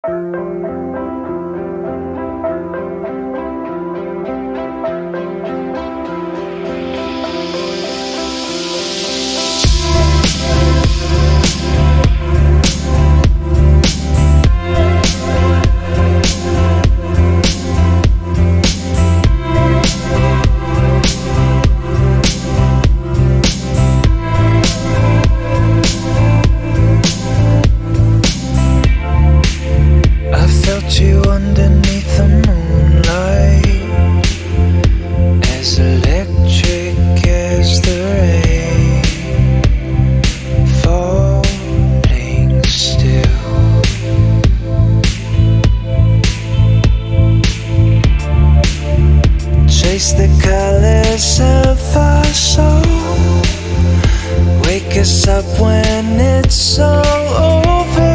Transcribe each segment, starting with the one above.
You underneath the moonlight, as electric as the rain, falling still. Chase the colors of our soul, wake us up when it's all over.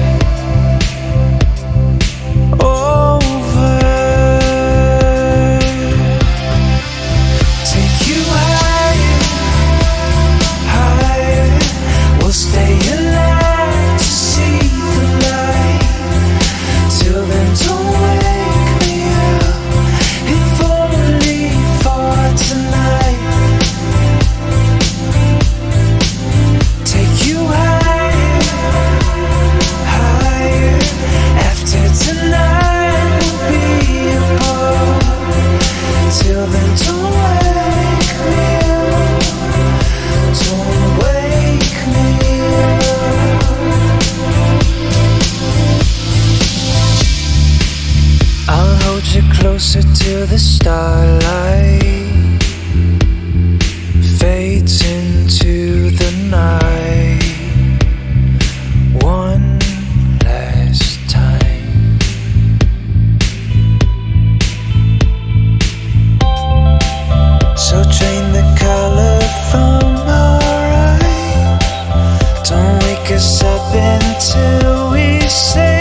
Closer to the starlight, fades into the night. One last time. So drain the color from our eyes. Don't wake us up until we say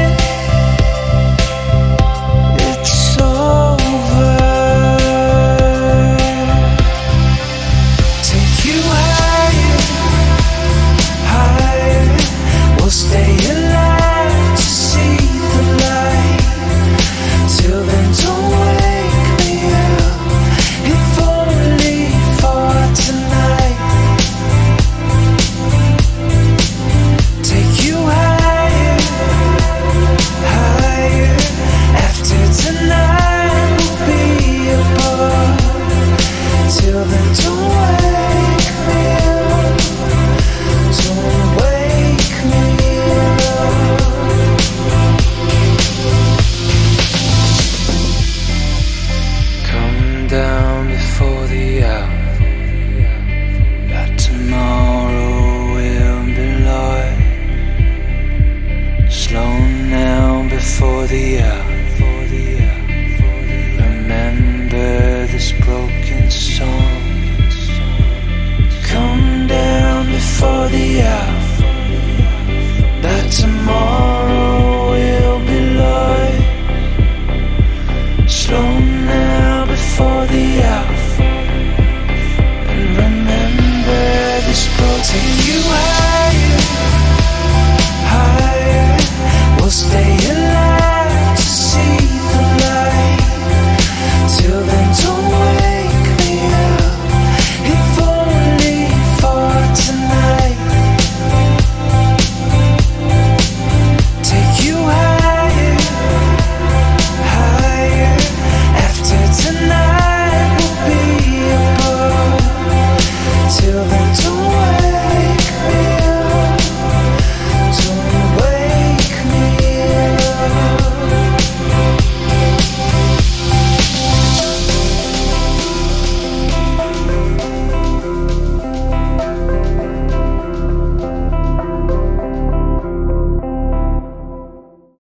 down before the hour, that tomorrow will be light. Slow now before the hour.